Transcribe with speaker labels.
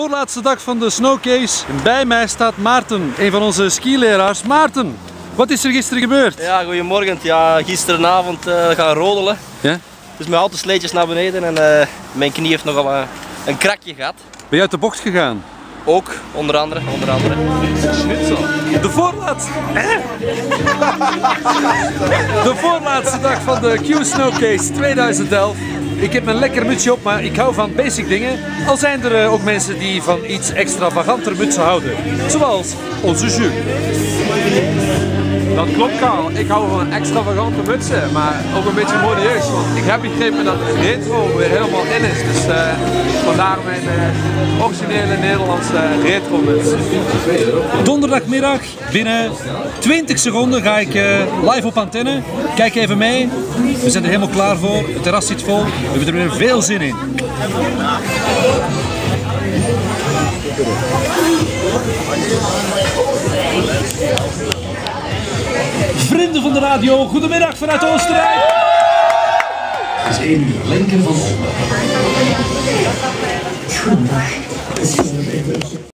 Speaker 1: voorlaatste dag van de Snowcase. Bij mij staat Maarten, een van onze skileraars. Maarten, wat is er gisteren gebeurd?
Speaker 2: Ja, goedemorgen. Ja, gisteravond gaan rodelen.
Speaker 1: Ja?
Speaker 2: Dus met autosleetjes naar beneden en mijn knie heeft nogal een krakje gehad.
Speaker 1: Ben je uit de bocht gegaan?
Speaker 2: Ook, onder andere.
Speaker 1: De voorlaatste... De voorlaatste dag van de Q Snowcase 2011. Ik heb mijn lekker mutsje op, maar ik hou van basic dingen. Al zijn er ook mensen die van iets extravaganter mutsen houden. Zoals onze Jules.
Speaker 3: Dat klopt, Karl. Ik hou van extravagante mutsen, maar ook een beetje modieus. Want ik heb begrepen dat retro weer helemaal in is. Dus vandaar mijn originele Nederlandse retro muts.
Speaker 1: Donderdagmiddag, binnen 20 seconden ga ik live op antenne. Kijk even mee. We zijn er helemaal klaar voor. Het terras zit vol. We hebben er weer veel zin in. Vrienden van de radio, goedemiddag vanuit Oostenrijk.
Speaker 4: Het is 1 uur, linker van onder. Goedendag.